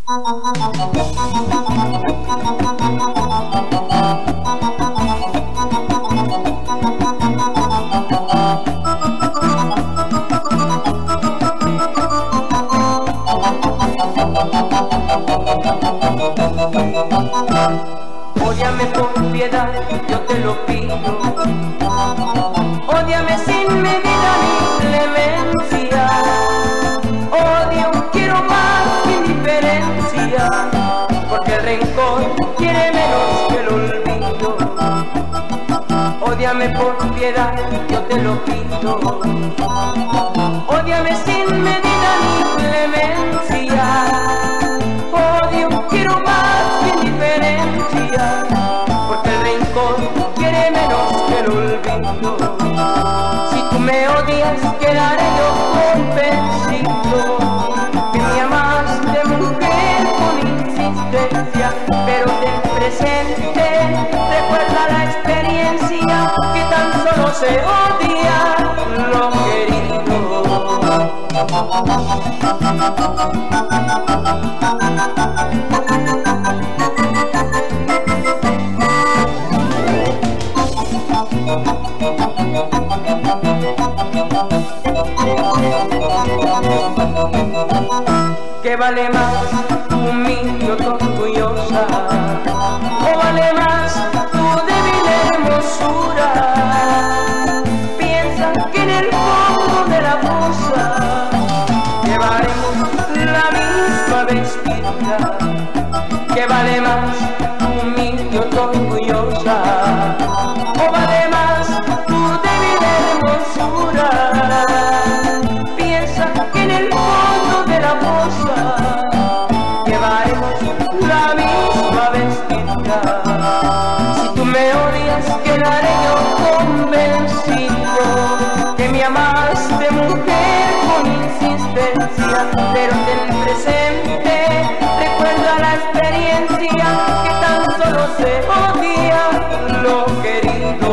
Ódiame por piedad, yo te lo pido. Ódiame sin medida ni clemencia. Odio, quiero más que indiferencia, porque el rencor quiere menos que el olvido. Ódiame por piedad, yo te lo pido. Ódiame sin medida ni clemencia. Odio, quiero más que indiferencia, porque el rencor quiere menos que el olvido. Si tú me odias, quedaré yo convencido que me amas de mujer con insistencia, pero ten presente, recuerda la experiencia, que tan solo se odia lo querido. ¿Qué vale más tu humilde orgullosa? ¿O vale más tu débil hermosura? Piensa que en el fondo de la fosa llevaremos la misma vestidura. ¿Qué vale más tu humilde orgullosa? ¿O vale más tu débil hermosura? Piensa que en el fondo de la fosa llevaremos la misma vestidura. Si tú me odias, quedaré yo convencido que me amaste mujer con insistencia, pero ten presente, recuerda la experiencia, que tan solo se odia lo querido.